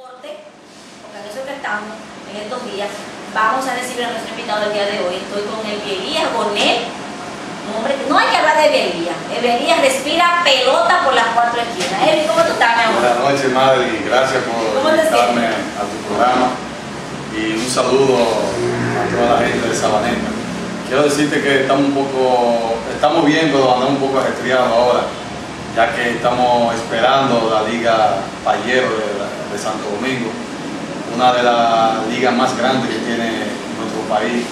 Porque en eso que estamos, en estos días, vamos a recibir a nuestro invitado del día de hoy. Estoy con Elías Gonel, un hombre que no hay que hablar de Elías. Elías respira pelota por las cuatro esquinas. Eli, ¿cómo tú estás, mi amor? Buenas noches, Madre, y gracias por invitarme a tu programa. Y un saludo a toda la gente de Sabaneta. Quiero decirte que estamos bien, pero andamos un poco resfriados ahora, ya que estamos esperando la Liga Payero de Santo Domingo, una de las ligas más grandes que tiene nuestro país,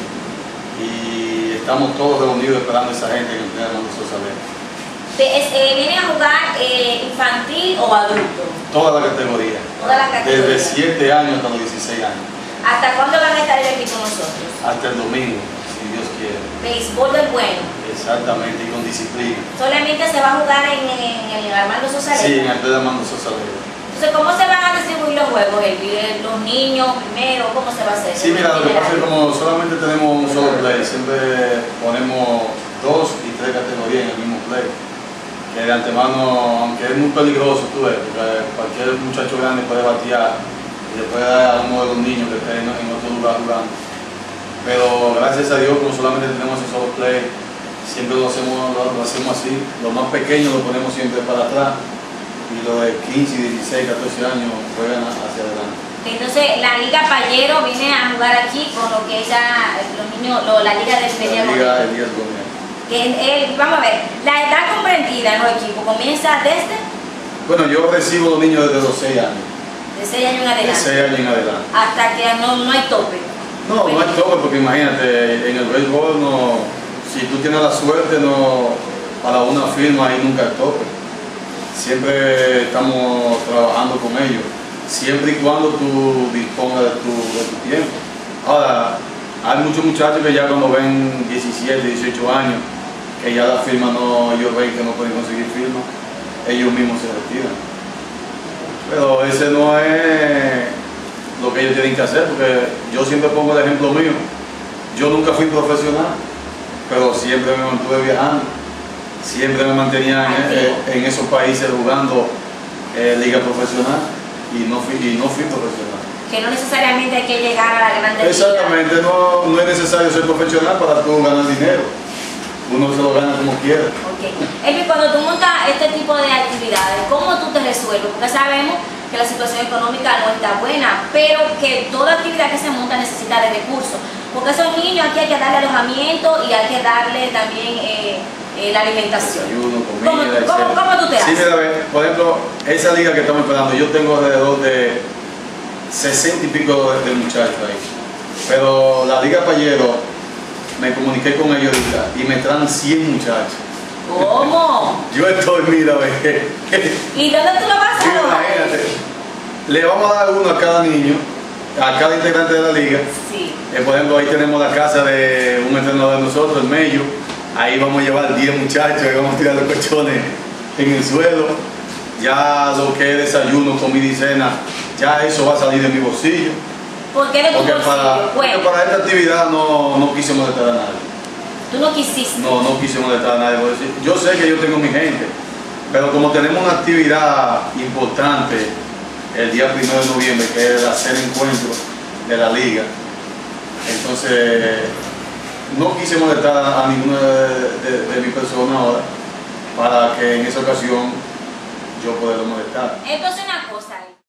y estamos todos reunidos esperando a esa gente que tiene Armando Sosa Vega. ¿Vienen a jugar infantil o adulto? Toda la categoría. Toda la categoría. Desde 7 años hasta los 16 años. ¿Hasta cuándo van a estar aquí con nosotros? Hasta el domingo, si Dios quiere. Béisbol del bueno. Exactamente, y con disciplina. ¿Solamente se va a jugar en el Armando Sosa Vega? Sí, en el de Armando Sosa Vega. Entonces, ¿cómo se van a distribuir los juegos? ¿Los niños primero? ¿Cómo se va a hacer? Sí, mira, lo que pasa es que como solamente tenemos un solo play, siempre ponemos 2 y 3 categorías en el mismo play. Que de antemano, aunque es muy peligroso, tú ves, porque cualquier muchacho grande puede batear y le puede dar a uno de los niños que esté en otro lugar jugando. Pero gracias a Dios, como solamente tenemos ese solo play, siempre lo hacemos así. Los más pequeños lo ponemos siempre para atrás y los de 15, 16, 14 años juegan hacia adelante. Entonces, la Liga Payero viene a jugar aquí con lo que es los niños, la Liga de Elías Gonel. Vamos a ver, la edad comprendida en los equipos comienza desde... Bueno, yo recibo los niños desde los 6 años. De 6 años en adelante. De 6 años en adelante. Hasta que no hay tope. No hay tope, porque imagínate, en el béisbol si tú tienes la suerte, para una firma ahí nunca hay tope. Siempre estamos trabajando con ellos, siempre y cuando tú dispongas de tu tiempo. Ahora, hay muchos muchachos que ya cuando ven 17, 18 años, que ya la firma ellos ven que no pueden conseguir firma, ellos mismos se retiran. Pero ese no es lo que ellos tienen que hacer, porque yo siempre pongo el ejemplo mío. Yo nunca fui profesional, pero siempre me mantuve viajando, siempre me mantenía en esos países jugando liga profesional y no fui profesional. Que no necesariamente hay que llegar a la grande liga. Exactamente, no es necesario ser profesional para tú ganar dinero. Uno se lo gana como quiera. Okay. Elvi, cuando tú montas este tipo de actividades, ¿cómo tú te resuelves? Porque sabemos que la situación económica no está buena, pero que toda actividad que se monta necesita de recursos. Porque a esos niños aquí hay que darle alojamiento y hay que darle también la alimentación. Desayuno, comida, ¿Cómo tú te haces? Sí, mira, por ejemplo, esa liga que estamos esperando, yo tengo alrededor de 60 y pico de muchachos ahí. Pero la Liga Payero, me comuniqué con ellos ahorita y me traen 100 muchachos. ¿Cómo? Yo estoy, mira, ¿Y dónde tú lo vas a dar? Imagínate, le vamos a dar uno a cada niño, a cada integrante de la liga. Sí. Por ejemplo, ahí tenemos la casa de un entrenador de nosotros, el Mello. Ahí vamos a llevar 10 muchachos y vamos a tirar los colchones en el suelo. Ya lo que es desayuno, comida y cena, ya eso va a salir de mi bolsillo. ¿Por qué de tu bolsillo? Porque para esta actividad no quise molestar a nadie. ¿Tú no quisiste? No quise molestar a nadie. Yo sé que yo tengo mi gente, pero como tenemos una actividad importante el día 1 de noviembre, que es hacer encuentros de la liga, entonces no quise molestar a ninguna de mi persona ahora, para que en esa ocasión yo pueda molestar. Entonces una cosa.